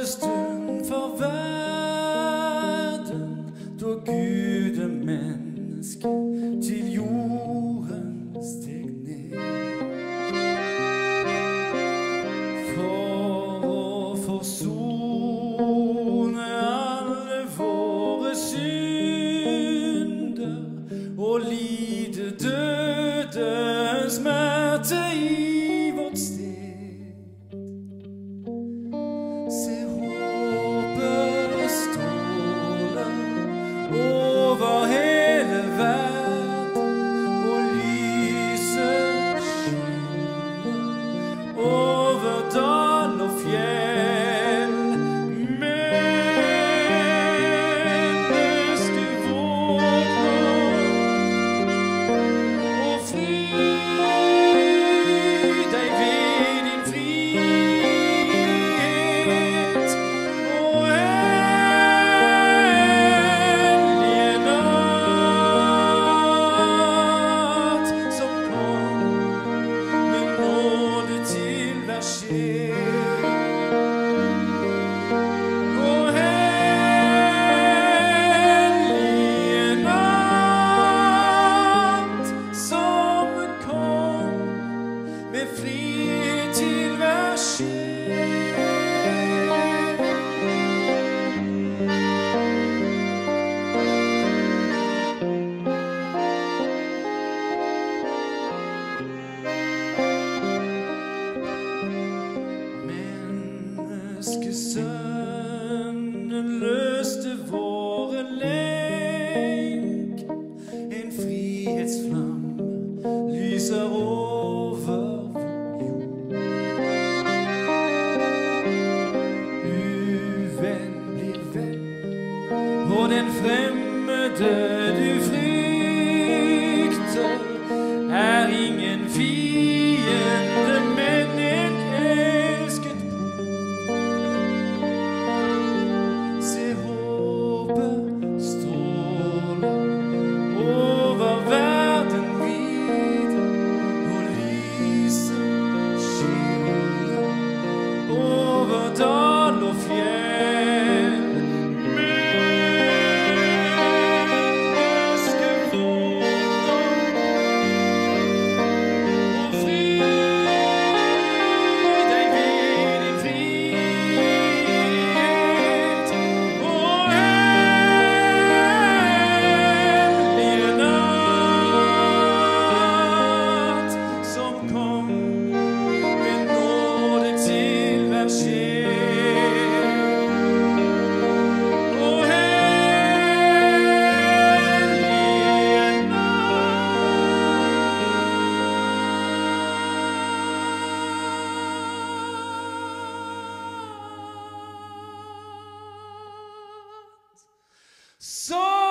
nådestund for verden, da Gud menneske til jorden steg ned. For å forsone alle våre synder og lide dødens smerte i vårt sted. Se håpet stråler over hele verden, og lyset skinner over dal og fjell. Menneske våkner og fri deg ved din frihet, og hellige natt som kom med nåde til hver sjel. Og hellige natt som kom med frihet til hver sjel. Menneskesønnen løste våre lenk. En frihetsflamme lyser over vår jord. Uvenn blir venn, og den fremmede du frykter er ingen fiende, men en elsket bror. Se håpet stråler over verden videre, og lyset skinner over dal og fjell. Menneske våkner og fri deg ved din frihet, og hellige natt som kom med nåde til hver sjel. Og hellige natt som